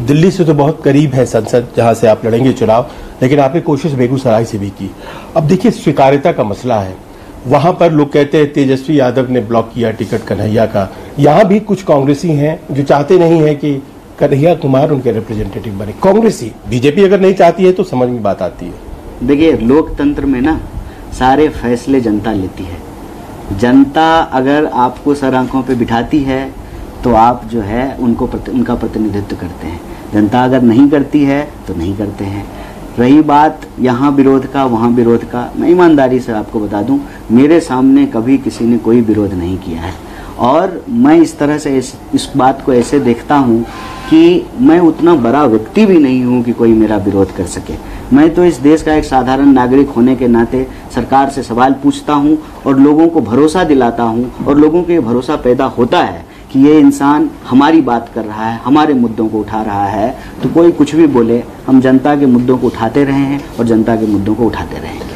दिल्ली से तो बहुत करीब है संसद जहां से आप लड़ेंगे चुनाव, लेकिन आपने कोशिश बेगूसराय से भी की। अब देखिए स्वीकार्यता का मसला है, वहां पर लोग कहते हैं तेजस्वी यादव ने ब्लॉक किया टिकट कन्हैया का। यहां भी कुछ कांग्रेसी हैं जो चाहते नहीं है कि कन्हैया कुमार उनके रिप्रेजेंटेटिव बने। कांग्रेसी, बीजेपी अगर नहीं चाहती है तो समझ में बात आती है। देखिए लोकतंत्र में ना सारे फैसले जनता लेती है। जनता अगर आपको सर आंखों पे बिठाती है तो आप जो है उनका प्रतिनिधित्व करते हैं। जनता अगर नहीं करती है तो नहीं करते हैं। रही बात यहाँ विरोध का वहाँ विरोध का, मैं ईमानदारी से आपको बता दूं, मेरे सामने कभी किसी ने कोई विरोध नहीं किया है। और मैं इस तरह से इस बात को ऐसे देखता हूँ कि मैं उतना बड़ा व्यक्ति भी नहीं हूँ कि कोई मेरा विरोध कर सके। मैं तो इस देश का एक साधारण नागरिक होने के नाते सरकार से सवाल पूछता हूँ और लोगों को भरोसा दिलाता हूँ, और लोगों को ये भरोसा पैदा होता है कि ये इंसान हमारी बात कर रहा है, हमारे मुद्दों को उठा रहा है। तो कोई कुछ भी बोले, हम जनता के मुद्दों को उठाते रहे हैं और जनता के मुद्दों को उठाते रहेंगे।